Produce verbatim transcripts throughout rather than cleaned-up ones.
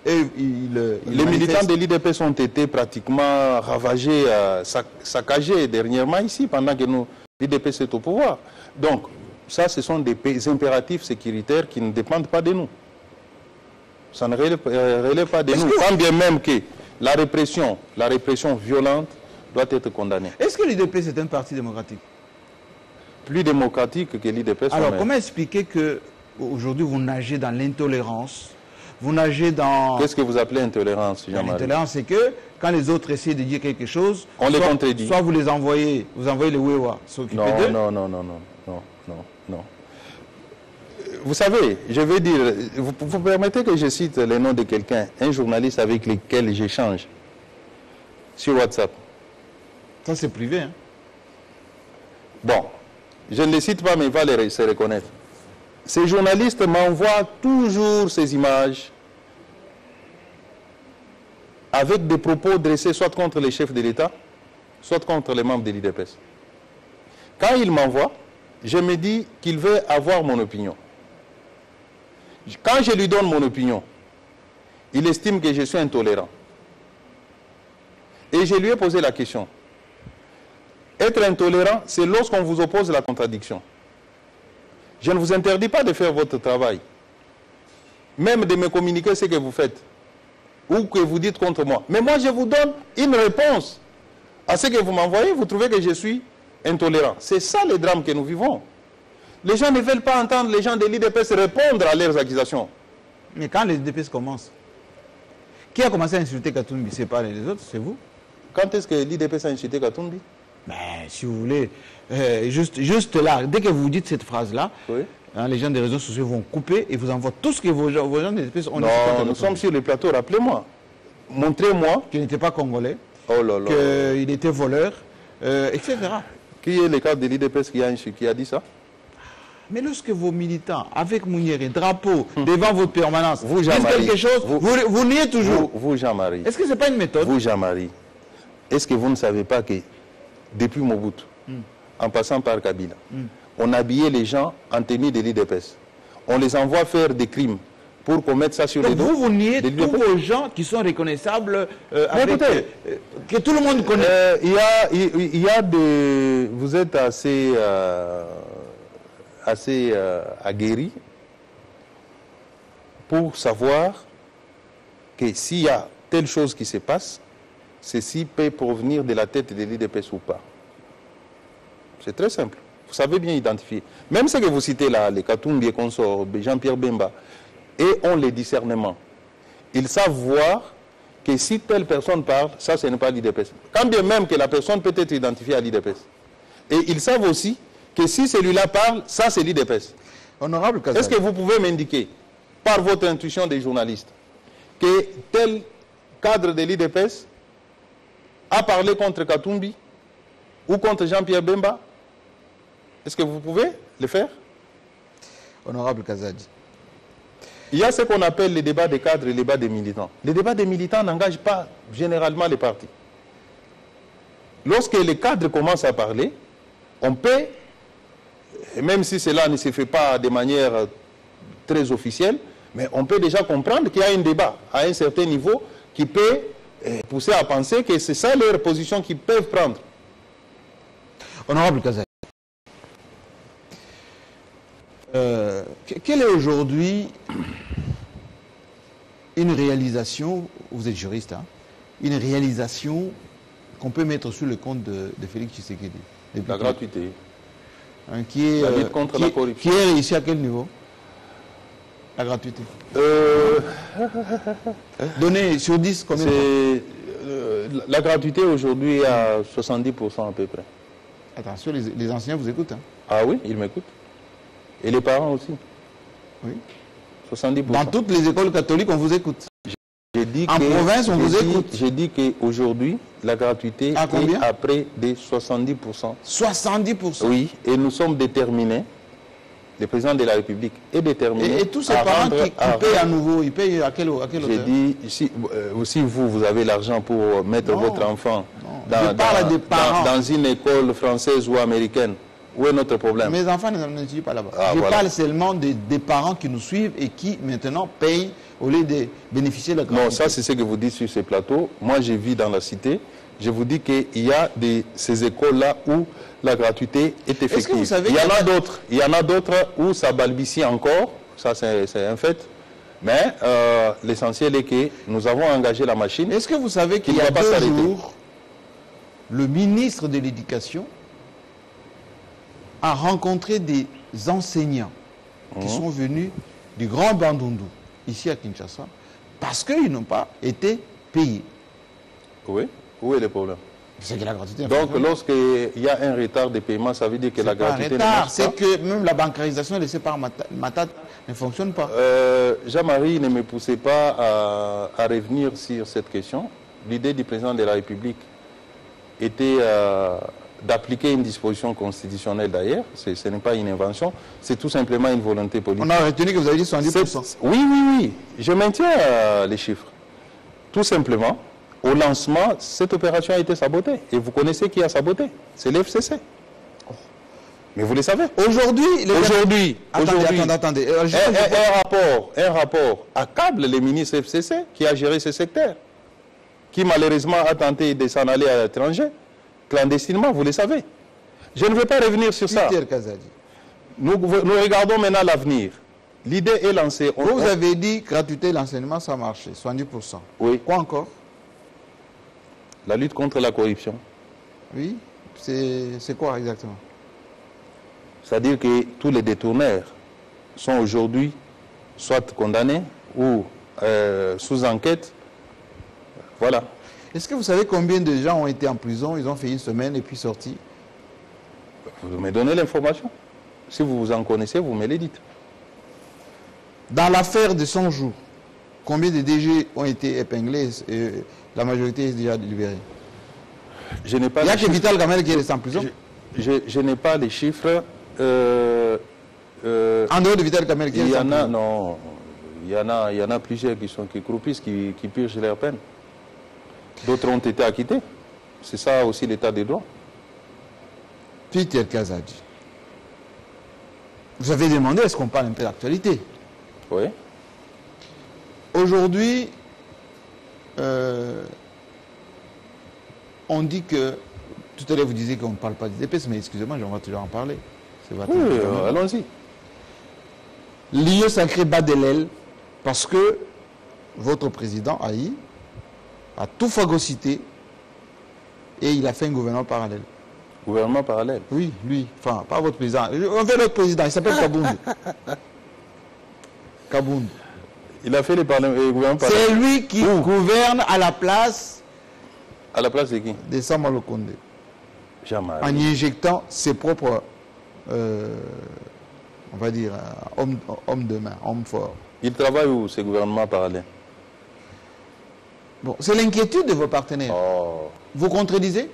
et il, il Les manifeste. militants de l'I D P S ont été pratiquement ravagés, euh, sac saccagés dernièrement ici, pendant que l'I D P S est au pouvoir. Donc, ça, ce sont des impératifs sécuritaires qui ne dépendent pas de nous. Ça ne relève, euh, relève pas de nous. Quand bien même que la répression, la répression violente doit être condamnée. Est-ce que l'I D P S est un parti démocratique? Plus démocratique que l'I D P S. Alors, comment expliquer que aujourd'hui vous nagez dans l'intolérance? Vous nagez dans... Qu'est-ce que vous appelez intolérance, Jean-Marie? L'intolérance, c'est que quand les autres essaient de dire quelque chose, on les contredit. Soit vous les envoyez, vous envoyez les Wewa s'occuper d'eux. Non, non, non, non, non, non, non. Vous savez, je vais dire, vous, vous permettez que je cite le nom de quelqu'un, un journaliste avec lequel j'échange sur WhatsApp. Ça, c'est privé, hein? Bon, je ne les cite pas, mais il va les, se reconnaître. Ces journalistes m'envoient toujours ces images avec des propos dressés soit contre les chefs de l'État, soit contre les membres de l'I D P S. Quand ils m'envoient, je me dis qu'il veut avoir mon opinion. Quand je lui donne mon opinion, il estime que je suis intolérant. Et je lui ai posé la question. Être intolérant, c'est lorsqu'on vous oppose la contradiction. Je ne vous interdis pas de faire votre travail, même de me communiquer ce que vous faites, ou que vous dites contre moi. Mais moi, je vous donne une réponse à ce que vous m'envoyez. Vous trouvez que je suis intolérant. C'est ça le drame que nous vivons. Les gens ne veulent pas entendre les gens de l'I D P S répondre à leurs accusations. Mais quand l'I D P S commence, qui a commencé à insulter Katumbi? C'est pas les autres, c'est vous. Quand est-ce que l'I D P S a insulté Katumbi? Ben, si vous voulez, euh, juste, juste là, dès que vous dites cette phrase-là, oui. hein, les gens des réseaux sociaux vont couper et vous envoient tout ce que vos gens, vos gens des espèces ont dit. Non, nous sommes sur le plateau, rappelez-moi. Montrez-moi. Qu'il n'était pas congolais, oh là là. qu'il était voleur, euh, et cetera. Qui est le cadre de l'I D P S qui a, qui a dit ça? Mais lorsque vos militants, avec Mouniéré, drapeau, hum. devant votre permanence, vous, disent quelque chose, vous, vous, vous niez toujours. Vous, vous Jean-Marie. Est-ce que ce n'est pas une méthode? Vous, Jean-Marie, est-ce que vous ne savez pas que depuis Mobutu, mm. en passant par Kabila, mm. on habillait les gens en tenue de l'I D P S. On les envoie faire des crimes pour qu'on mette ça sur Donc les dos. Vous, vous niez tous vos gens qui sont reconnaissables, euh, avec, écoutez, euh, que tout le monde connaît. Euh, il, y a, il, il y a des... Vous êtes assez, euh, assez euh, aguerri pour savoir que s'il y a telle chose qui se passe, ceci peut provenir de la tête de l'I D P S ou pas. C'est très simple. Vous savez bien identifier. Même ce que vous citez là, les Katumbi et consorts, Jean-Pierre Bemba, et ont les discernements. Ils savent voir que si telle personne parle, ça, ce n'est pas l'I D P S. Quand bien même que la personne peut être identifiée à l'I D P S. Et ils savent aussi que si celui-là parle, ça, c'est l'I D P S. Honorable Kazali. Est-ce que vous pouvez m'indiquer, par votre intuition des journalistes, que tel cadre de l'I D P S a parlé contre Katumbi ou contre Jean-Pierre Bemba? Est-ce que vous pouvez le faire? Honorable Kazadi. Il y a ce qu'on appelle les débats des cadres et les débats des militants. Les débats des militants n'engagent pas généralement les partis. Lorsque les cadres commencent à parler, on peut, même si cela ne se fait pas de manière très officielle, mais on peut déjà comprendre qu'il y a un débat à un certain niveau qui peut pousser à penser que c'est ça leur position qu'ils peuvent prendre. Honorable Kazali, euh, quelle est aujourd'hui une réalisation, vous êtes juriste, hein, une réalisation qu'on peut mettre sur le compte de, de Félix Tshisekedi? La gratuité. Hein, qui est, la lutte contre qui, la corruption. Qui est réussi à quel niveau? La gratuité. Euh... Donnez sur dix combien? euh, La gratuité aujourd'hui est à soixante-dix pour cent à peu près. Attention, les, les enseignants vous écoutent. Hein? Ah oui, ils m'écoutent. Et les parents aussi. Oui. soixante-dix pour cent. Dans toutes les écoles catholiques, on vous écoute. J'ai dit en que, province, on vous dit, écoute. J'ai dit qu'aujourd'hui, la gratuité à est à près de soixante-dix pour cent. soixante-dix pour cent? Oui, et nous sommes déterminés, le président de la République est déterminé. Et, et tous ces parents rendre, qui, qui à payent à nouveau, ils payent à quel, à quel J'ai dit, si, euh, si vous, vous avez l'argent pour mettre non, votre enfant dans, dans, des parents. dans, dans une école française ou américaine, Où est notre problème? Mes enfants n'étudient pas là-bas. Ah, je voilà. parle seulement des, des parents qui nous suivent et qui maintenant payent au lieu de bénéficier de la gratuité. Non, ça c'est ce que vous dites sur ces plateaux. Moi, je vis dans la cité. Je vous dis qu'il y a des, ces écoles-là où la gratuité est effective. Est-ce que vous savez il y en qu'il y a a- d'autres. Il y en a d'autres où ça balbutie encore. Ça, c'est c'est un fait. Mais euh, l'essentiel est que nous avons engagé la machine. Est-ce que vous savez qu'il Il y ne a va pas deux s'arrêter. jours, le ministre de l'Éducation a rencontré des enseignants qui Mhm. sont venus du Grand Bandundu, ici à Kinshasa, parce qu'ils n'ont pas été payés. Oui. Où est le problème? C'est que la gratuité ne Donc, fonctionne pas. lorsqu'il y a un retard de paiement, ça veut dire que la C'est pas un gratuité ne retard, marche c'est pas. que même la bancarisation laissée par Mata- Matata ne fonctionne pas. Euh, Jean-Marie, ne me poussez pas à, à revenir sur cette question. L'idée du président de la République était euh, d'appliquer une disposition constitutionnelle d'ailleurs. C'est- Ce n'est pas une invention, c'est tout simplement une volonté politique. On a retenu que vous avez dit soixante-dix pour cent. C'est- Oui, oui, oui. Je maintiens euh, les chiffres. Tout simplement, au lancement, cette opération a été sabotée. Et vous connaissez qui a saboté? C'est l'F C C. Mais vous le savez. Aujourd'hui, les Aujourd'hui, Attendez, aujourd'hui, attendez, attendez. Euh, un, juste- un- un rapport, un rapport accable les ministres F C C qui a géré ce secteur, qui malheureusement a tenté de s'en aller à l'étranger, clandestinement, vous le savez. Je ne vais pas revenir sur ça. Peter Kazadi. Nous, nous regardons maintenant l'avenir. L'idée est lancée. On- Vous, vous on- avez dit gratuité, l'enseignement, ça a marché, soixante-dix pour cent. Oui, Quoi encore? la lutte contre la corruption. Oui, c'est c'est quoi exactement? C'est-à-dire que tous les détourneurs sont aujourd'hui soit condamnés ou euh, sous enquête. Voilà. Est-ce que vous savez combien de gens ont été en prison, ils ont fait une semaine et puis sortis? Vous me donnez l'information. Si vous vous en connaissez, vous me le dites. Dans l'affaire de cent jours, combien de D G ont été épinglés et la majorité est déjà libérée? Je n'ai pas Il n'y a les que chiffres. Vital Gamel qui est resté en prison. Je, je- je n'ai pas les chiffres. Euh, euh, En dehors de Vital Gamel qui est il y resté en en a, prison. non. Il y en a, il y en a plusieurs qui sont qui croupissent, qui, qui purgent leur peine. D'autres ont été acquittés. C'est ça aussi l'état des droits. Peter Kazadi. Vous avez demandé, est-ce qu'on parle un peu d'actualité? Oui. Aujourd'hui, euh, on dit que, tout à l'heure vous disiez qu'on ne parle pas des épaisses, mais excusez-moi, on va toujours en parler. C'est votre Oui, gouvernement. euh, allons-y. L'I E sacré bat de l'aile parce que votre président, Aïe, a tout phagocyté et il a fait un gouvernement parallèle. Gouvernement parallèle. Oui, lui, enfin, pas votre président. On veut l'autre président, il s'appelle Kabound. Kabound. Il a fait les parlements- les gouvernements parallèles. C'est lui qui Où? gouverne à la place À la place de qui? de Samuel Condé, Jamais. en y injectant ses propres, euh, on va dire, euh, hommes, hommes de main, hommes forts. Il travaille où, ces gouvernements parallèles? Bon, c'est l'inquiétude de vos partenaires. Oh. Vous contredisez?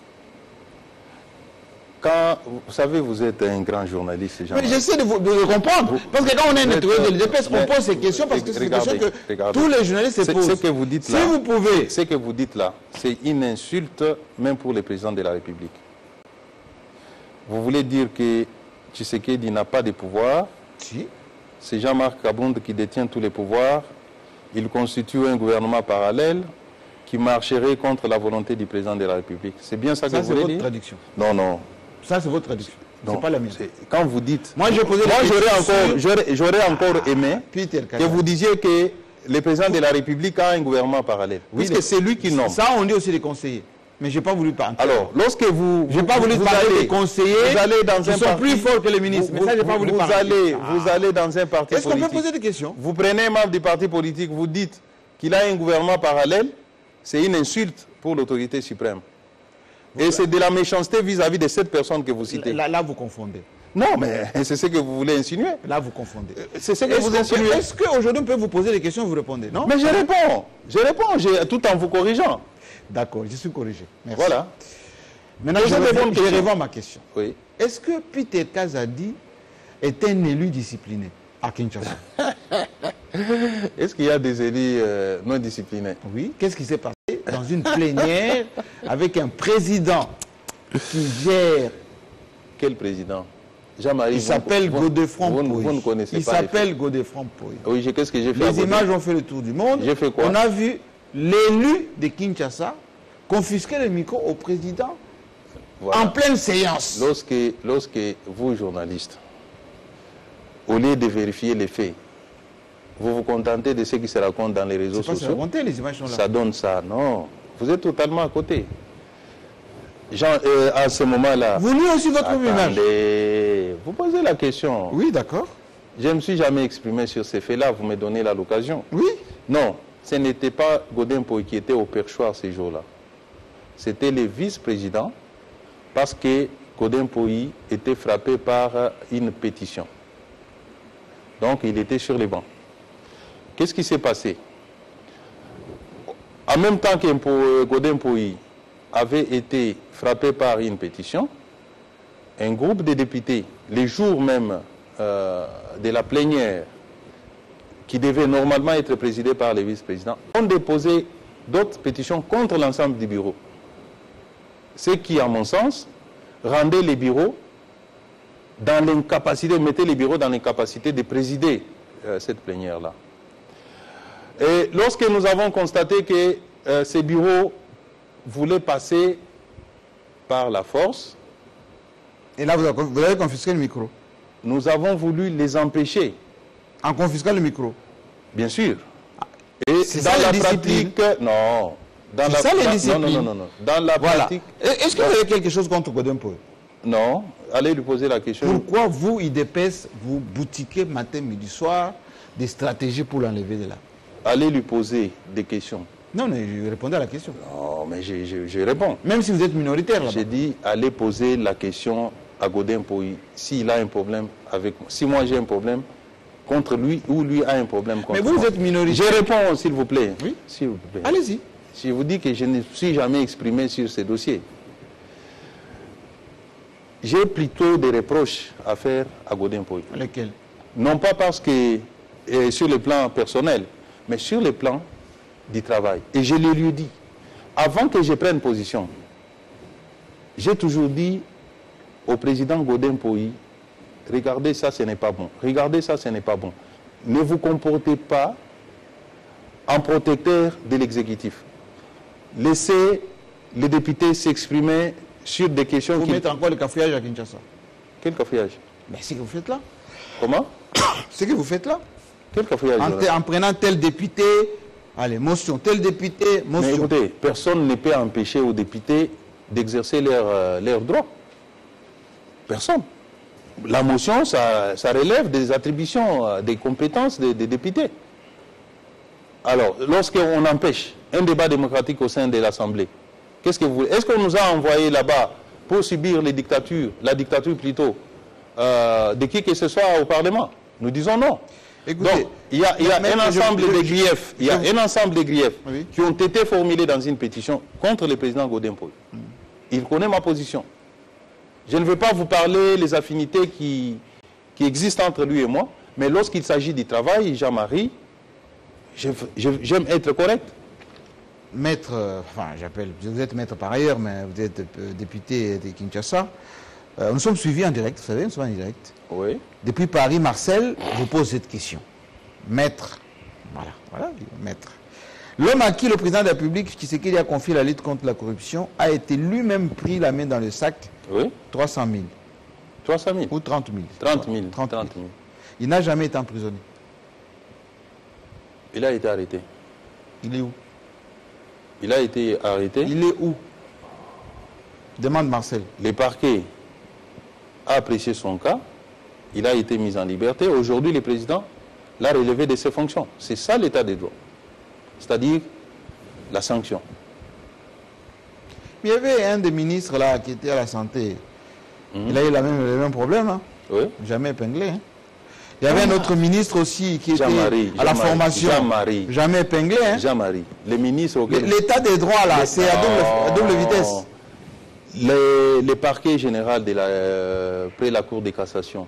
Quand, vous savez, vous êtes un grand journaliste, Jean. Mais j'essaie de, vous, de le comprendre. Parce que quand on est un Vous nettoyeur de êtes- l'I D P S, on mais- pose ces questions parce que c'est des regardez, questions que regardez. tous les journalistes se C'est- posent. Ce que vous dites Si là, vous pouvez, ce que vous dites là, c'est une insulte même pour le président de la République. Vous voulez dire que Tshisekedi n'a pas de pouvoir, si, c'est Jean-Marc Kabound qui détient tous les pouvoirs, il constitue un gouvernement parallèle qui marcherait contre la volonté du président de la République. C'est bien ça que ça vous c'est voulez votre dire? traduction. Non, non. Ça c'est votre traduction. non. C'est pas la mienne. C'est- Quand vous dites... Moi je posais Moi, la j'aurais question encore, sur j'aurais, j'aurais encore aimé Peter que Kazadi. vous disiez que le président de la République a un gouvernement parallèle. Oui, Puisque mais- c'est lui qui nomme. Ça on dit aussi les conseillers. Mais je n'ai pas voulu parler. Alors, lorsque vous... J'ai vous- pas voulu vous parler allez- des conseillers Vous allez dans qui un sont parti... plus forts que les ministres. vous- Mais ça, j'ai pas vous- voulu vous parler. Allez, Ah. vous allez dans un parti Est-ce qu'on peut politique. poser des questions? Vous prenez un membre du parti politique, vous dites qu'il a un gouvernement parallèle, c'est une insulte pour l'autorité suprême. Et c'est de la méchanceté vis-à-vis de cette personne que vous citez. Là, là, vous confondez. Non, mais c'est ce que vous voulez insinuer. Là, vous confondez. C'est ce que Est-ce vous qu'on peut- insinuez. est-ce qu'aujourd'hui, on peut vous poser des questions et vous répondez? Non? Mais je réponds. Je réponds, je- tout en vous corrigeant. D'accord, je suis corrigé. Merci. Voilà. Maintenant, je Posez des reviens, bonnes je questions. reviens à ma question. Oui. Est-ce que Peter Kazadi est un élu discipliné à Kinshasa? Est-ce qu'il y a des élus euh, non disciplinés? Oui. Qu'est-ce qui s'est passé dans une plénière avec un président qui gère quel président? Jean-Marie, il s'appelle Godefroid Poy. Poy. Vous ne connaissez il pas. Il s'appelle Godefroid Poy. Oui, qu'est-ce que j'ai fait? Les images ont fait le tour du monde. J'ai fait quoi? On a vu l'élu de Kinshasa confisquer le micro au président voilà. en pleine séance. Lorsque, lorsque vous, journalistes, au lieu de vérifier les faits, vous vous contentez de ce qui se raconte dans les réseaux sociaux. Raconter, les images sont là. Ça donne ça. Non, vous êtes totalement à côté. Jean, euh, à ce moment-là... Vous nuez aussi votre attendez, image. Vous posez la question. Oui, d'accord. Je ne me suis jamais exprimé sur ces faits-là, vous me donnez là l'occasion. Oui. Non, ce n'était pas Godin Poy qui était au perchoir ces jours-là. C'était le vice-président, parce que Godin Poy était frappé par une pétition. Donc, il était sur les bancs. Qu'est-ce qui s'est passé? En même temps que Godin Poy avait été frappé par une pétition, un groupe de députés, les jours même euh, de la plénière, qui devait normalement être présidée par les vice-présidents, ont déposé d'autres pétitions contre l'ensemble du bureau. Ce qui, à mon sens, rendait les bureaux dans l'incapacité, mettait les bureaux dans l'incapacité de présider euh, cette plénière-là. Et lorsque nous avons constaté que euh, ces bureaux voulaient passer par la force... Et là, vous avez, vous avez confisqué le micro? Nous avons voulu les empêcher. En confisquant le micro? Bien sûr. Et dans la pratique... Non. Dans la, ça, les dans, disciplines. non, non, non, non. Dans la voilà. pratique... Est-ce que vous avez quelque chose contre Godin Poy? Non. Allez lui poser la question. Pourquoi vous, I D P S, vous boutiquez matin, midi, soir des stratégies pour l'enlever de là? Allez lui poser des questions. Non, mais je répondais à la question. Non, mais je, je, je réponds. Même si vous êtes minoritaire là-bas. J'ai dit, allez poser la question à Godin Poy s'il a un problème avec moi. Si moi j'ai un problème contre lui ou lui a un problème contre moi. Mais vous, vous êtes minoritaire. Je réponds, s'il vous plaît. Oui. S'il vous plaît. Allez-y. Je vous dis que je ne suis jamais exprimé sur ces dossiers. J'ai plutôt des reproches à faire à Godin Poy. Lesquels? Non pas parce que euh, sur le plan personnel, mais sur le plan du travail. Et je le lui ai dit, avant que je prenne position, j'ai toujours dit au président Godin Poy, regardez ça, ce n'est pas bon. Regardez ça, ce n'est pas bon. Ne vous comportez pas en protecteur de l'exécutif. Laissez les députés s'exprimer sur des questions... Vous qui... mettez encore le cafouillage à Kinshasa. Quel cafouillage? Mais c'est ce que vous faites là. Comment? C'est ce que vous faites là. Quel cafouillage? En, en prenant tel député, allez, motion, tel député, motion. Mais écoutez, personne ne peut empêcher aux députés d'exercer leurs euh, leur droits. Personne. La motion, ça, ça relève des attributions, euh, des compétences des, des députés. Alors, lorsqu'on empêche un débat démocratique au sein de l'Assemblée, qu'est-ce que vous voulez? Est-ce qu'on nous a envoyés là-bas pour subir les dictatures, la dictature plutôt, euh, de qui que ce soit au Parlement? Nous disons non. Écoutez, donc, il y a, il y a un ensemble je, je, de griefs, il y a je, un ensemble de griefs oui. qui ont été formulés dans une pétition contre le président Godin Poy. Mm. Il connaît ma position. Je ne veux pas vous parler les affinités qui, qui existent entre lui et moi, mais lorsqu'il s'agit du travail, Jean-Marie, j'aime être correct. Maître, euh, enfin j'appelle, vous êtes maître par ailleurs, mais vous êtes euh, député de Kinshasa. Euh, nous sommes suivis en direct, vous savez, nous sommes en direct. Oui. Depuis Paris, Marcel vous pose cette question. Maître, voilà, voilà, maître. L'homme à qui le président de la République, Tshisekedi, a confié la lutte contre la corruption, a été lui-même pris la main dans le sac. Oui. trois cent mille. trois cent mille. Ou trente mille. trente mille. trente mille. Il n'a jamais été emprisonné. Il a été arrêté. Il est où? Il a été arrêté. Il est où? Demande Marcel. Le parquet a apprécié son cas. Il a été mis en liberté. Aujourd'hui, le président l'a relevé de ses fonctions. C'est ça l'état des droits. C'est-à-dire la sanction. Il y avait un des ministres là qui était à la santé. Mmh. Il a eu la même, le même problème. Hein? Oui. Jamais épinglé. Hein? Il y avait ah. un autre ministre aussi qui était à la formation. Jean-Marie. Jamais épinglé. Hein? Jean-Marie. Le ministre auquel... L'état des droits là, c'est à double, à double vitesse. Le, le parquet général de la, euh, près la Cour de cassation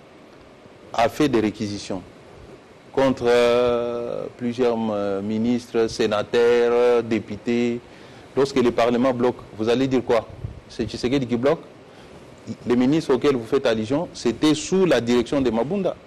a fait des réquisitions contre euh, plusieurs euh, ministres, sénateurs, députés. Lorsque le Parlement bloque, vous allez dire quoi? C'est Tshisekedi qui bloque? les ministres auxquels vous faites allusion, c'était sous la direction de Mabunda.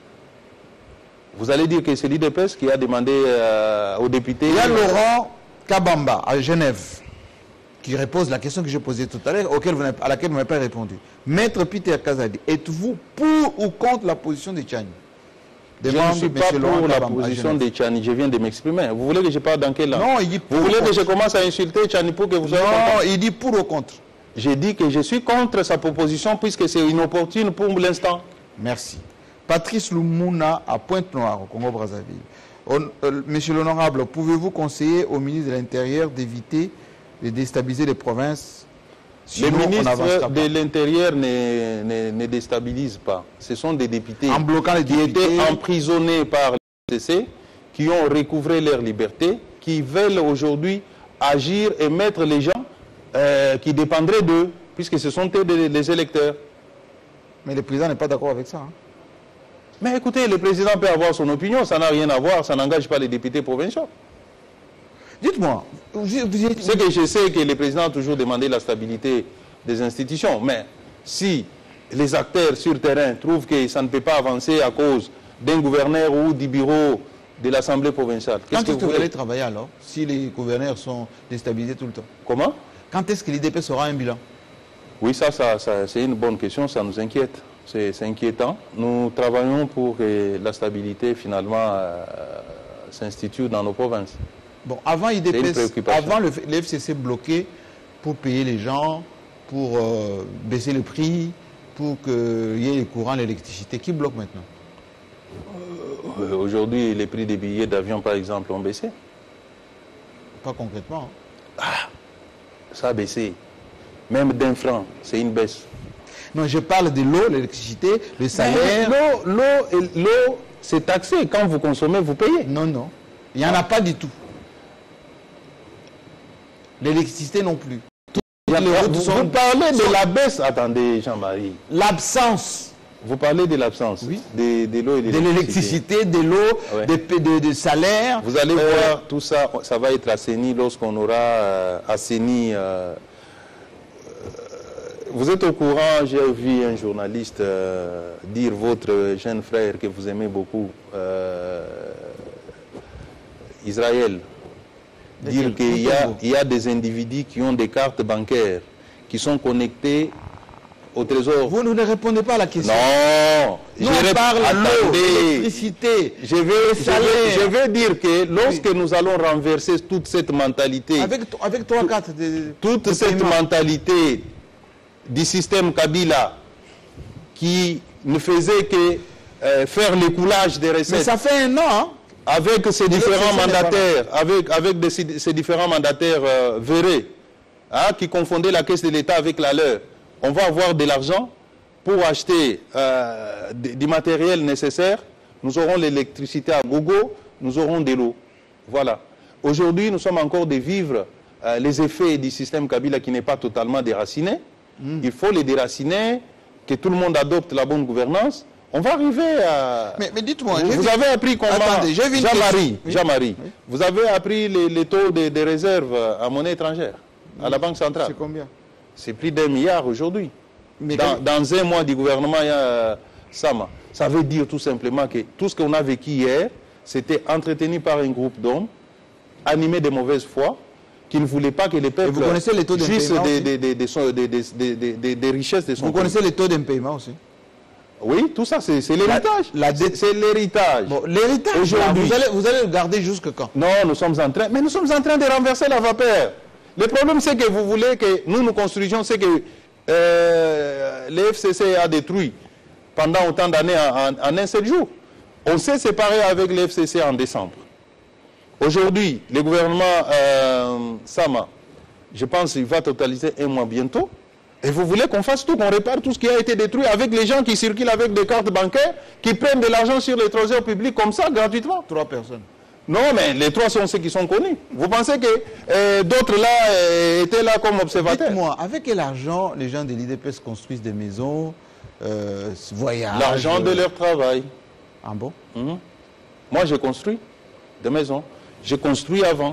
Vous allez dire que c'est l'I D P S qui a demandé euh, aux députés... Il y a Laurent Kabamba, à Genève, qui repose la question que j'ai posée tout à l'heure, à laquelle vous n'avez pas répondu. Maître Peter Kazadi, êtes-vous pour ou contre la position de Tchani? Je ne suis pas pour la position de Tchani, je viens de m'exprimer. Vous voulez que je parle dans quelle langue? Non, il dit pour. Vous voulez que je commence à insulter Tchani pour que vous soyez Non, content? il dit pour ou contre. J'ai dit que je suis contre sa proposition puisque c'est inopportune pour l'instant. Merci. Patrice Lumuna à Pointe-Noire, au Congo-Brazzaville. Euh, Monsieur l'honorable, pouvez-vous conseiller au ministre de l'Intérieur d'éviter de déstabiliser les provinces? Les ministres de l'Intérieur ne, ne, ne déstabilisent pas. Ce sont des députés en bloquant les qui députés. étaient emprisonnés par le C C, qui ont recouvré leur liberté, qui veulent aujourd'hui agir et mettre les gens euh, qui dépendraient d'eux, puisque ce sont eux les, les électeurs. Mais le président n'est pas d'accord avec ça. Hein. Mais écoutez, le président peut avoir son opinion, ça n'a rien à voir, ça n'engage pas les députés provinciaux. Dites-moi, c'est que je sais que le président a toujours demandé la stabilité des institutions, mais si les acteurs sur le terrain trouvent que ça ne peut pas avancer à cause d'un gouverneur ou du bureau de l'Assemblée provinciale, quand qu'est-ce est-ce que que vous vous allez voulez travailler alors, si les gouverneurs sont déstabilisés tout le temps? Comment? Quand est-ce que l'I D P S aura un bilan? Oui, ça, ça, ça c'est une bonne question, ça nous inquiète. C'est inquiétant. Nous travaillons pour que la stabilité, finalement, euh, s'institue dans nos provinces. Bon, avant I D P S, avant le, le F C C bloqué pour payer les gens, pour euh, baisser le prix, pour qu'il y ait les courants, l'électricité, qui bloque maintenant? euh, Aujourd'hui, les prix des billets d'avion, par exemple, ont baissé. Pas concrètement. Hein. Ah, ça a baissé. Même d'un franc, c'est une baisse. Non, je parle de l'eau, l'électricité, le salaire. L'eau, c'est taxé. Quand vous consommez, vous payez. Non, non. Il n'y en a pas du tout. L'électricité non plus. Toutes les routes vous, sont... vous parlez de la baisse. Attendez, Jean-Marie. L'absence. Vous parlez de l'absence. Oui. De, de l'eau et de l'électricité. De l'électricité, de l'eau, ouais. de, de, de salaire. Vous allez euh... voir, tout ça, ça va être assaini lorsqu'on aura euh, assaini... Euh, Vous êtes au courant, j'ai vu un journaliste euh, dire votre jeune frère que vous aimez beaucoup, euh, Israël, dire qu'il y, y a des individus qui ont des cartes bancaires qui sont connectées au trésor. Vous ne répondez pas à la question. Non, Nous je on parle à l'eau, l'électricité, je veux, je, veux, je veux dire que lorsque oui. nous allons renverser toute cette mentalité, avec, avec trois cartes de, toute de cette paiement. mentalité du système Kabila qui ne faisait que euh, faire l'écoulage des recettes. Mais ça fait un an, hein? Avec ces différents mandataires, avec, avec des, ces différents mandataires euh, verrés, hein, qui confondaient la caisse de l'État avec la leur. On va avoir de l'argent pour acheter euh, du matériel nécessaire. Nous aurons l'électricité à gogo, nous aurons de l'eau. Voilà. Aujourd'hui, nous sommes encore de vivre euh, les effets du système Kabila qui n'est pas totalement déraciné. Mm. Il faut les déraciner, que tout le monde adopte la bonne gouvernance. On va arriver à... Mais, mais dites-moi... Vous, vous avez appris comment... Attendez, j'ai vu une Jean-Marie, oui. Jean-Marie, oui. vous avez appris les, les taux de, de réserve à monnaie étrangère, oui. à la Banque centrale. C'est combien? C'est plus d'un milliard aujourd'hui. Dans, dans un mois du gouvernement, il y a Sama. Ça veut dire tout simplement que tout ce qu'on a vécu hier, c'était entretenu par un groupe d'hommes, animés de mauvaise foi, qui ne voulaient pas que les peuples... Et vous connaissez les taux d'impaiement des, des, des, des, des, des, des, des richesses de son Vous pays. connaissez les taux d'impaiement aussi? Oui, tout ça, c'est l'héritage. C'est l'héritage. Bon, l'héritage, aujourd'hui, vous allez, vous allez le garder jusque quand? Non, nous sommes en train... Mais nous sommes en train de renverser la vapeur. Le problème, c'est que vous voulez que nous nous construisions, c'est que euh, le F C C a détruit pendant autant d'années en, en, en un seul jour. On s'est séparé avec le F C C en décembre. Aujourd'hui, le gouvernement euh, Sama, je pense qu'il va totaliser un mois bientôt. Et vous voulez qu'on fasse tout, qu'on répare tout ce qui a été détruit avec les gens qui circulent avec des cartes bancaires, qui prennent de l'argent sur les trésors publics comme ça, gratuitement. Trois personnes. Non, mais les trois sont ceux qui sont connus. Vous pensez que euh, d'autres là euh, étaient là comme observateurs? Dites-moi, avec quel argent les gens de l'I D P S construisent des maisons, euh, voyagent? L'argent de leur travail. Ah bon? Mmh. Moi, j'ai construit des maisons. J'ai construit avant.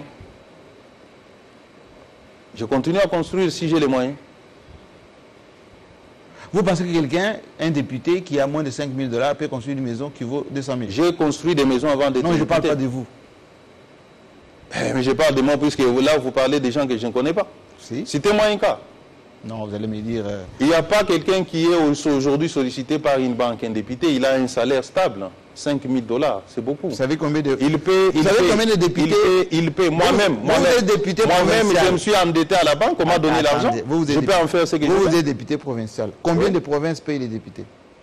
Je continue à construire si j'ai les moyens. Vous pensez que quelqu'un, un député qui a moins de cinq mille dollars, peut construire une maison qui vaut deux cent mille? J'ai construit des maisons avant d'être Non, je ne parle député. pas de vous. Eh, Mais je parle de moi, puisque là, vous parlez des gens que je ne connais pas. Si? Citez-moi un cas. Non, vous allez me dire... euh, Il n'y a pas quelqu'un qui est aujourd'hui sollicité par une banque, un député, il a un salaire stable, cinq mille dollars, c'est beaucoup. Vous savez combien de... Il paie, Vous il savez paie, combien de députés... Il paie, il paie. Moi-même, vous moi-même, êtes député moi-même, provincial. je me suis endetté à la banque, on m'a donné l'argent. Attendez, vous, vous êtes Je peux député- en faire ce que Vous, je vous veux. êtes député provincial. Combien Oui. de provinces payent les députés?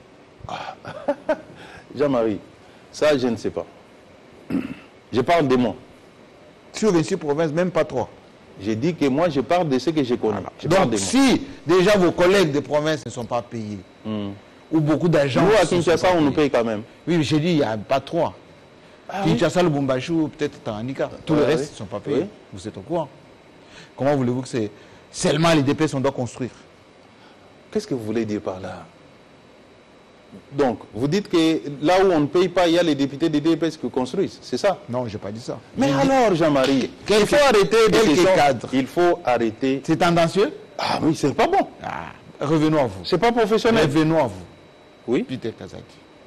Jean-Marie, ça, je ne sais pas. Je parle de moi. Sur vingt-six provinces, même pas trois. J'ai dit que moi, je parle de ce que je connais. Je parle Donc, de moi. si déjà vos collègues des provinces ne sont pas payés, Hmm. ou beaucoup d'agents... Nous, à ne sont Kinshasa, pas on nous payés. paye quand même. Oui, mais j'ai dit, il n'y a pas trois. Ah oui. Kinshasa, le Lubumbashi, ou peut-être Tanganyika. Tout le Ouais, reste, oui. ils ne sont pas payés. Oui. Vous êtes au courant. Comment voulez-vous que c'est seulement les D P S on doit construire? Qu'est-ce que vous voulez dire par là? Donc, vous dites que là où on ne paye pas, il y a les députés des D P S qui construisent, c'est ça? Non, je n'ai pas dit ça. Mais J'ai dit- alors, Jean-Marie, Quel- il faut arrêter de quel questions- cadre? Il faut arrêter. C'est tendancieux? Ah oui, c'est pas bon. Ah, revenons à vous. C'est pas professionnel. Revenons à vous. Oui. Peter Kazadi.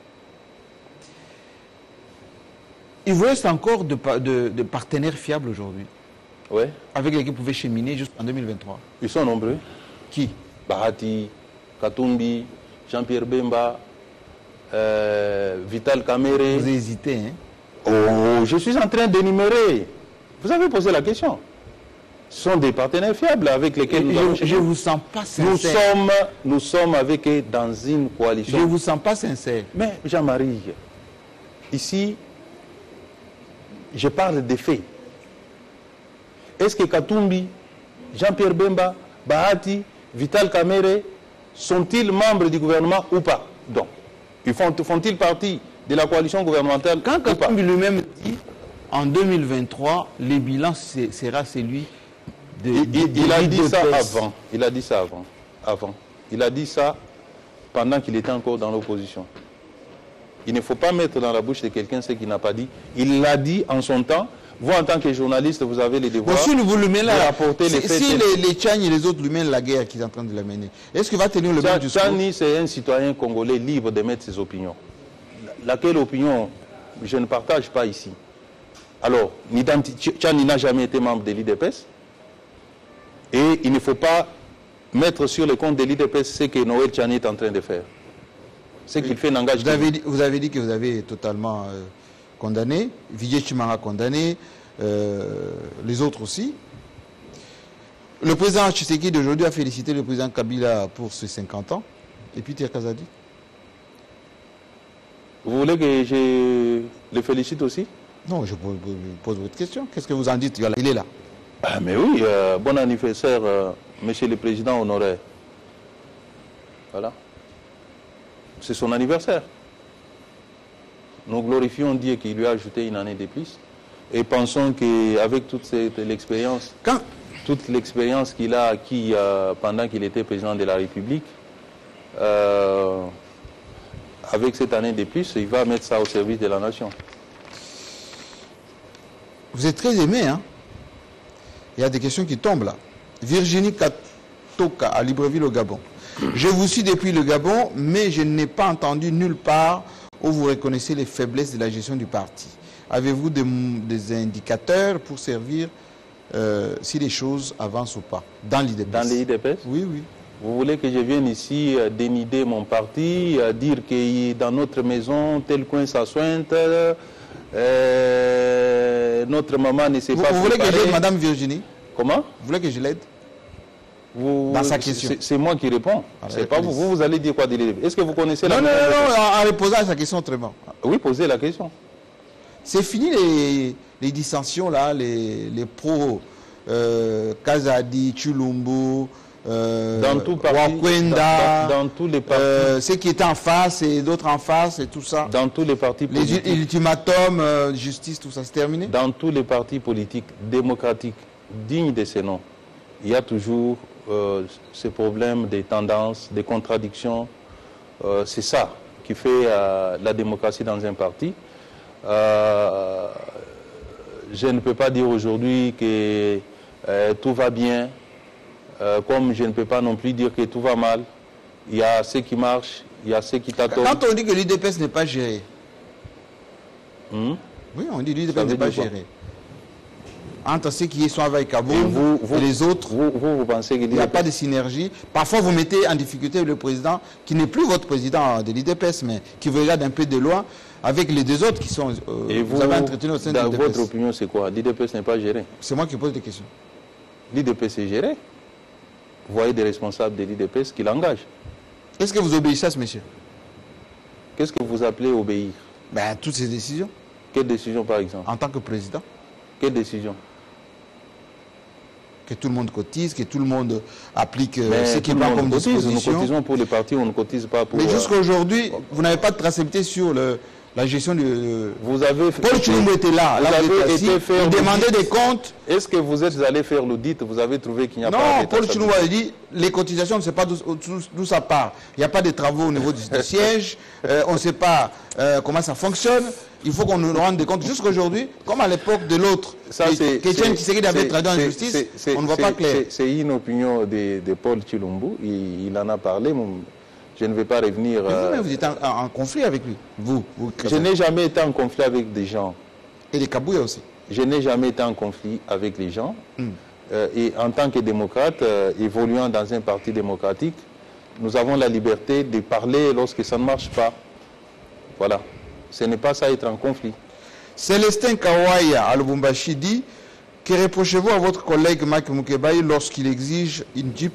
Il vous reste encore de, pa- de- de partenaires fiables aujourd'hui, Ouais. avec lesquels vous pouvez cheminer jusqu'en deux mille vingt-trois. Ils sont nombreux. Qui? Bahati, Katumbi, Jean-Pierre Bemba, euh, Vital Kamere. Vous hésitez, hein? Oh, je suis en train d'énumérer. Vous avez posé la question. Ce sont des partenaires fiables avec lesquels nous allons Je ne cheminer. vous sens pas Nous sincère. sommes, nous sommes avec eux dans une Je coalition. ne vous sens pas sincère. Mais Jean-Marie, ici, je parle des faits. Est-ce que Katumbi, Jean-Pierre Bemba, Bahati, Vital Kamere sont-ils membres du gouvernement ou pas? Donc, ils font, font-ils partie de la coalition gouvernementale Quand ou pas? Katumbi lui-même dit, en deux mille vingt-trois, le bilan c'est- sera celui de... Il, il- de- il a de- dit de ça P S. avant. Il a dit ça avant. Avant. Il a dit ça pendant qu'il était encore dans l'opposition. Il ne faut pas mettre dans la bouche de quelqu'un ce qu'il n'a pas dit. Il l'a dit en son temps. Vous, en tant que journaliste, vous avez les Bon, devoirs si vous lui mettez de là, rapporter les si, faits. si les, les Tchani et les autres lui mènent la guerre qu'ils sont en train de la mener, est-ce qu'il va tenir le même discours? Tchani, c'est un citoyen congolais libre de mettre ses opinions. Laquelle opinion je ne partage pas ici. Alors, Tchani n'a jamais été membre de l'I D P S. Et il ne faut pas mettre sur le compte de l'I D P S ce que Noël Tchani est en train de faire. Ce qu'il fait n'engage Vous avez, dit, vous avez dit que vous avez totalement euh, condamné, Vijay Chimara condamné, euh, les autres aussi. Le président Tshisekedi d'aujourd'hui a félicité le président Kabila pour ses cinquante ans. Et puis Pierre Kazadi. Vous voulez que je le félicite aussi? Non, je pose, je pose votre question. Qu'est-ce que vous en dites? Il est là. Ah, mais oui, euh, bon anniversaire, euh, monsieur le président honoraire. Voilà. C'est son anniversaire. Nous glorifions Dieu qui lui a ajouté une année de plus. Et pensons qu'avec toute cette- l'expérience, Quand, toute l'expérience qu'il a acquis euh, pendant qu'il était président de la République, euh, avec cette année de plus, il va mettre ça au service de la nation. vous êtes très aimé, hein? Il y a des questions qui tombent là. Virginie Katoka à Libreville au Gabon. Je vous suis depuis le Gabon, mais je n'ai pas entendu nulle part où vous reconnaissez les faiblesses de la gestion du parti. Avez-vous des, des indicateurs pour servir euh, si les choses avancent ou pas dans l'I D P S? Dans les I D P S? Oui, oui. Vous voulez que je vienne ici euh, dénider mon parti, euh, dire que dans notre maison, tel coin ça sointe, euh, notre maman ne sait Vous, pas vous voulez que préparer. j'aide Madame Virginie? Comment? Vous voulez que je l'aide? Vous- Dans sa c'est- question. c'est- C'est moi qui réponds. Ah, C'est la pas vous. police. Vous, vous allez dire quoi de l'I D P S? Est-ce que vous connaissez la Non, non, maison non, de- non, en répondant à sa question autrement. Oui, posez la question. C'est fini les, les dissensions là, les, les pros euh, Kazadi, Chulumbu, euh, Dans tout parti, Wakwenda, dans- dans- dans tous les partis. euh, ceux qui étaient en face et d'autres en face et tout ça. Dans tous les partis Les politiques, ultimatums, euh, justice, tout ça, c'est terminé? dans tous les partis politiques démocratiques dignes de ces noms, il y a toujours euh, ce problème des tendances, des contradictions. Euh, c'est ça qui fait euh, la démocratie dans un parti. Euh, je ne peux pas dire aujourd'hui que euh, tout va bien, euh, comme je ne peux pas non plus dire que tout va mal. il y a ceux qui marchent, il y a ceux qui tâtonnent. Quand on dit que l'U D P S n'est pas géré, Hmm? oui, on dit que l'U D P Ça S veut n'est pas dire quoi? géré. Entre ceux qui sont avec Et Kaboum vous, vous- et les autres, Vous, vous, vous pensez que il n'y a pas de synergie. Parfois, vous mettez en difficulté le président, qui n'est plus votre président de l'U D P S, mais qui vous regarde un peu de loin, avec les deux autres qui sont... euh, Et vous, avez entretenu au sein de dans l'U D P S. votre opinion, c'est quoi? L'I D P S n'est pas géré. C'est moi qui pose des questions. L'I D P S est géré. Vous voyez des responsables de l'I D P S qui l'engagent. Est-ce que vous obéissez à ce monsieur? Qu'est-ce que vous appelez obéir? Ben, à toutes ces décisions, Quelle décision, par exemple? en tant que président, Quelle décision? que tout le monde cotise, que tout le monde applique euh, Mais ce tout qui le prend monde comme cotise. Nous disposition. cotisons pour les partis, on ne cotise pas pour... Mais euh, jusqu'à aujourd'hui, vous n'avez pas de traçabilité sur le, la gestion de... Vous avez... Paul Chilombo était là, Vous là vous avez êtes assis, été faire il demandait l'audit. des comptes. Est-ce que vous êtes allé faire l'audit? Vous avez trouvé qu'il n'y a pas Non, d'état Paul Chilombo a stabilité. dit, les cotisations, on ne sait pas d'où d'où ça part. Il n'y a pas de travaux au niveau du, du siège, euh, on ne sait pas euh, comment ça fonctionne. Il faut qu'on nous rende compte. Jusqu'aujourd'hui, comme à l'époque de l'autre, Ça, que- c'est- que Etienne c'est- Tshisekedi avait c'est- traduit en c'est- justice, c'est- c'est- on ne voit c'est- pas clair. c'est- C'est une opinion de, de Paul Chilombo. Il, il en a parlé. Mon- Je ne vais pas revenir. Mais euh, vous-même, vous êtes en, en- en conflit avec lui. Vous, vous Je n'ai jamais été en conflit avec des gens. Et les Kabouya aussi. Je n'ai jamais été en conflit avec les gens. Euh, et en tant que démocrate, euh, évoluant dans un parti démocratique, nous avons la liberté de parler lorsque ça ne marche pas. Voilà. Ce n'est pas ça être en conflit. Célestin Kawaya à Lubumbashi dit que reprochez-vous à votre collègue Mike Mukebaï lorsqu'il exige une Jeep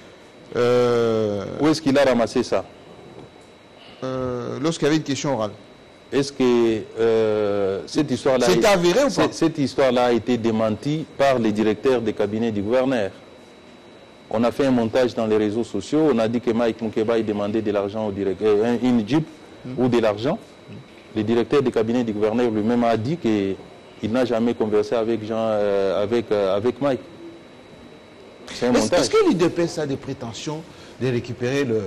euh, Où est-ce qu'il a ramassé ça? euh, lorsqu'il y avait une question orale. Est-ce que euh, cette histoire-là... C'était avéré ou pas? Cette, cette histoire-là a été démentie par les directeurs des cabinets du gouverneur. On a fait un montage dans les réseaux sociaux. On a dit que Mike Mukebaï demandait de l'argent au directeur, euh, une Jeep ou de l'argent. Le directeur des cabinets du gouverneur lui-même a dit qu'il n'a jamais conversé avec, Jean, euh, avec, euh, avec Mike. C'est un Est-ce montage. est-ce que l'U D P S a des prétentions de récupérer le,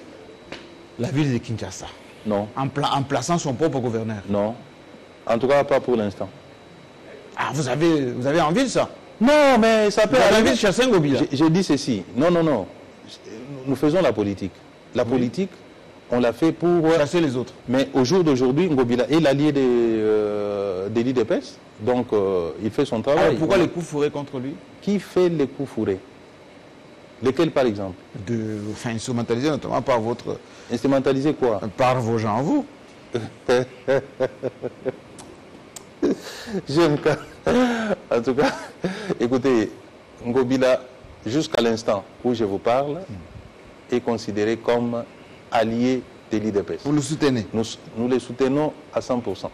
la ville de Kinshasa Non, en, pla- en plaçant son propre gouverneur? non. En tout cas, pas pour l'instant. Ah, vous avez, vous avez envie de ça? Non, mais ça peut Vous avez envie arriver. de chasser un Ngobila? J'ai j'ai dit ceci. Non, non, non. Nous faisons la politique. La politique, on l'a fait pour... Chasser les autres. Mais au jour d'aujourd'hui, Ngobila est l'allié des, euh, de l'I D P S. Donc, euh, il fait son travail. Alors pourquoi Voilà. les coups fourrés contre lui? Qui fait les coups fourrés? Lesquels, par exemple? De, enfin, instrumentalisé notamment par votre, Instrumentaliser quoi? par vos gens, vous. J'aime quand... En tout cas, écoutez, Ngobila, jusqu'à l'instant où je vous parle, est considéré comme allié de l'I D P S. Vous le soutenez. Nous, nous les soutenons à cent pour cent.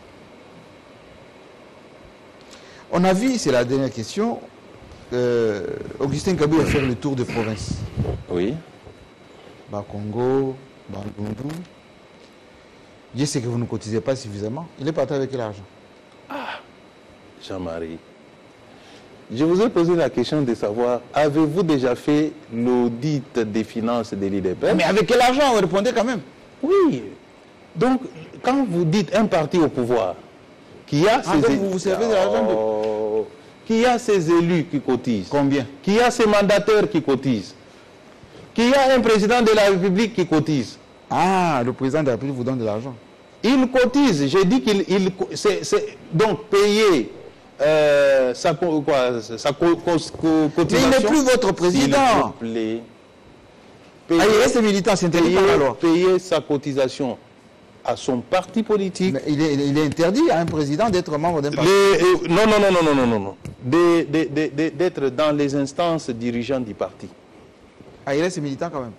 On a vu, c'est la dernière question, euh, Augustin Kabou a fait le tour de province. Oui. Bakongo, Bandundu. Je sais que vous ne cotisez pas suffisamment. Il est parti avec quel argent? Jean-Marie, je vous ai posé la question de savoir, avez-vous déjà fait l'audit des finances de l'I D P S? Mais avec quel argent? Vous répondez quand même. Oui. Donc, quand vous dites un parti au pouvoir, qui a Ah, ses donc é- vous vous servez de l'argent de- Oh, qui a ses élus qui cotisent, Combien? qui a ses mandataires qui cotisent, qui a un président de la République qui cotise. Ah, le président de la République vous donne de l'argent. Il cotise. J'ai dit qu'il... il- c'est- c'est- donc, payer euh, sa, co- quoi, sa co- co- co- Mais cotisation... il n'est plus votre président. S'il vous plaît. Payer, Ah, il reste militant, c'est interdit par la payer, loi. payer sa cotisation à son parti politique. Mais il, est, il est interdit à un président d'être membre d'un parti. Les- euh, non, non, non, non, non, non, non, non. De- de- de- de- D'être dans les instances dirigeantes du parti. Ah, il reste militant quand même.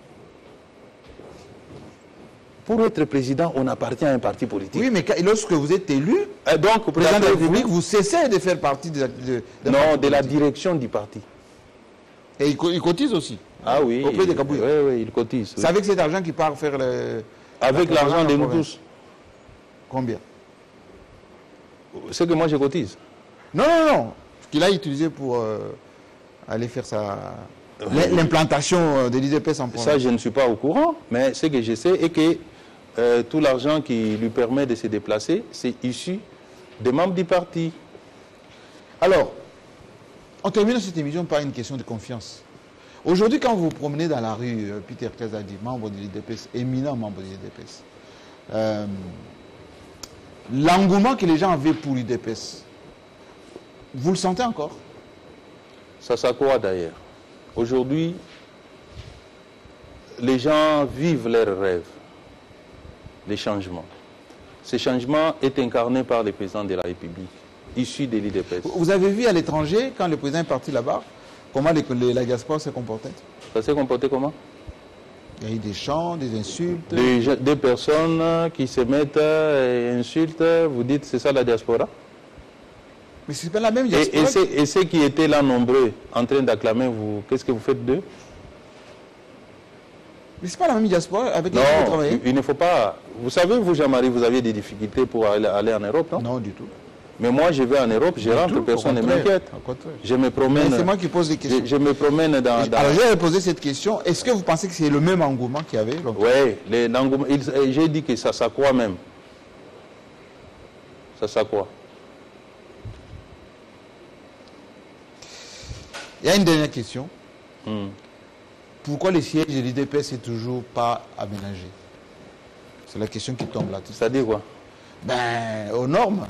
Pour être président, on appartient à un parti politique. Oui, mais quand- lorsque vous êtes élu, Et donc, président de la d'après vous- République, vous cessez de faire partie de, de, d'un non, parti de la politique. direction du parti. Et il, co- il cotise aussi. Ah oui. Auprès des Kabouya. Oui, oui, il cotise. oui. C'est avec cet argent qu'il part faire le... Avec la l'argent propagande de en nous province. tous. Combien? C'est que moi je cotise. Non, non, non. Qu'il a utilisé pour euh, aller faire sa... l'im- l'implantation de l'I D P S en province. Ça, je ne suis pas au courant, mais ce que je sais est que euh, tout l'argent qui lui permet de se déplacer, c'est issu des membres du parti. Alors, on termine cette émission par une question de confiance. Aujourd'hui, quand vous vous promenez dans la rue, euh, Peter Kazadi, membre de l'I D P S, éminent membre de l'I D P S, euh, l'engouement que les gens avaient pour l'I D P S, vous le sentez encore? Ça s'accroît d'ailleurs. Aujourd'hui, les gens vivent leurs rêves, les changements. Ce changement est incarné par le président de la République, issu de l'I D P S. Vous avez vu à l'étranger, quand le président est parti là-bas, comment les, les, la diaspora s'est comportée? Ça s'est comporté comment? Il y a eu des chants, des insultes. Des, des personnes qui se mettent et insultent, vous dites c'est ça la diaspora? Mais c'est pas la même diaspora. Et, et, et ceux qui étaient là nombreux en train d'acclamer, vous, qu'est-ce que vous faites d'eux? Mais c'est pas la même diaspora avec non, laquelle vous travaillez? Il ne faut pas. Vous savez, vous, Jean-Marie, vous aviez des difficultés pour aller, aller en Europe, non? Non, du tout. Mais moi, je vais en Europe, je rentre, tout, personne ne m'inquiète. Je me promène. C'est moi qui pose des questions. Je, je me promène dans. dans... Alors, j'ai posé cette question. Est-ce que vous pensez que c'est le même engouement qu'il y avait? Oui, l'engouement. J'ai dit que ça s'accroît même. Ça s'accroît. Il y a une dernière question. Hmm. Pourquoi les sièges de l'I D P S n'est toujours pas aménagé? C'est la question qui tombe là. C'est-à-dire quoi? Ben, aux normes.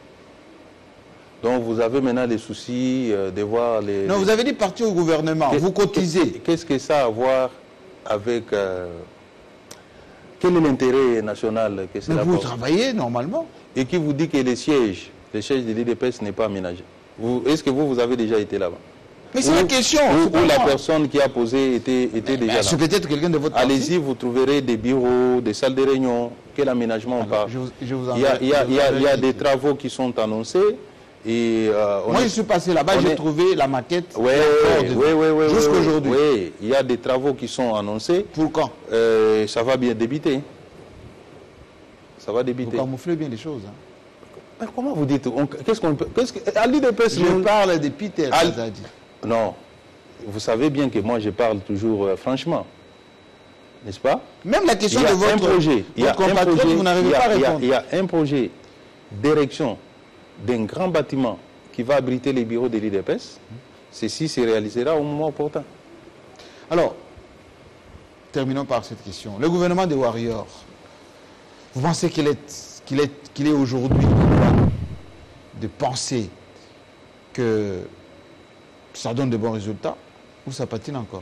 Donc vous avez maintenant des soucis euh, de voir les... Non, les... vous avez dit partir au gouvernement, vous cotisez. Qu'est-ce que ça a à voir avec... Euh... Quel est l'intérêt national que cela Mais vous porte? travaillez normalement. Et qui vous dit que les sièges, les sièges de l'I D P S n'est pas aménagé? Est-ce que vous, vous avez déjà été là-bas? Mais c'est la question. Où, où la personne qui a posé était, était mais, déjà mais là. c'est peut-être quelqu'un de votre parti. Allez-y, vous trouverez des bureaux, des salles de réunion. Quel aménagement on parle? Je vous, je vous il y a, il y a, il y a, il y a des travaux qui sont annoncés. Et euh, Moi, est, je suis passé là-bas, j'ai est... trouvé la maquette. Oui, oui, oui, oui. Jusqu'aujourd'hui. Oui, il y a des travaux qui sont annoncés. Pour quand? euh, Ça va bien débuter. Ça va débuter. Vous camouflez bien les choses. Hein. Mais comment vous dites? Qu'est-ce qu'on peut... Qu que, à l'I D P S, je nous... parle de Peter Kazadi. Non. Vous savez bien que moi, je parle toujours euh, franchement. N'est-ce pas? Même la question de votre, projet, votre compatriote, vous n'arrivez pas à répondre. Il y a un projet d'érection d'un grand bâtiment qui va abriter les bureaux de l'I D P S. Ceci se réalisera au moment opportun. Alors, terminons par cette question. Le gouvernement des Warriors, vous pensez qu'il est, qu'il est, qu'il est aujourd'hui de penser que ça donne de bons résultats ou ça patine encore?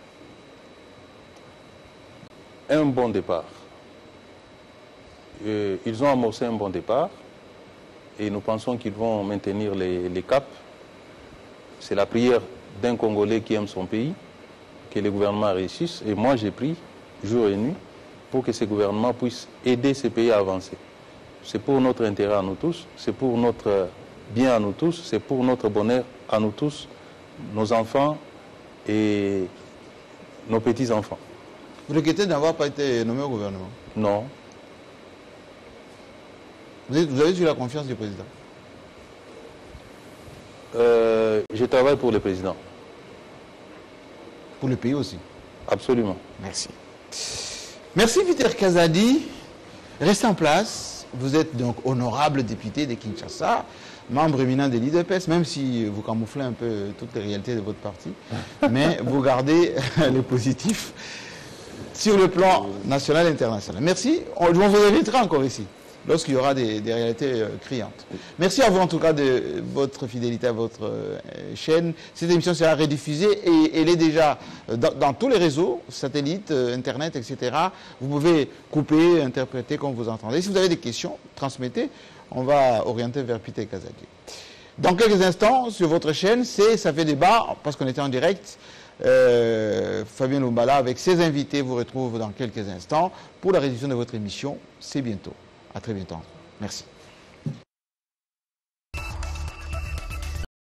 Un bon départ. Euh, ils ont amorcé un bon départ et nous pensons qu'ils vont maintenir les, les caps. C'est la prière d'un Congolais qui aime son pays, que le gouvernement réussisse. Et moi, j'ai pris jour et nuit pour que ce gouvernement puisse aider ce pays à avancer. C'est pour notre intérêt à nous tous, c'est pour notre bien à nous tous, c'est pour notre bonheur à nous tous, nos enfants et nos petits-enfants. Vous regrettez d'avoir pas été nommé au gouvernement? Non. Vous avez, vous avez eu la confiance du président? euh, Je travaille pour le président. Pour le pays aussi? Absolument. Merci. Merci Peter Kazadi. Restez en place. Vous êtes donc honorable député de Kinshasa, membre éminent de l'I D P S, même si vous camouflez un peu toutes les réalités de votre parti, mais vous gardez le positif sur le plan national et international. Merci. On vous invitera encore ici, lorsqu'il y aura des, des réalités euh, criantes. Merci à vous en tout cas de votre fidélité à votre euh, chaîne. Cette émission sera rediffusée et elle est déjà dans, dans tous les réseaux, satellites, euh, internet, et cetera. Vous pouvez couper, interpréter comme vous entendez. Si vous avez des questions, transmettez. On va orienter vers Peter Kazadi. Dans quelques instants, sur votre chaîne, c'est Ça fait débat, parce qu'on était en direct. Euh, Fabien Lumbala avec ses invités vous retrouve dans quelques instants pour la rédition de votre émission. C'est bientôt. À très bientôt. Merci.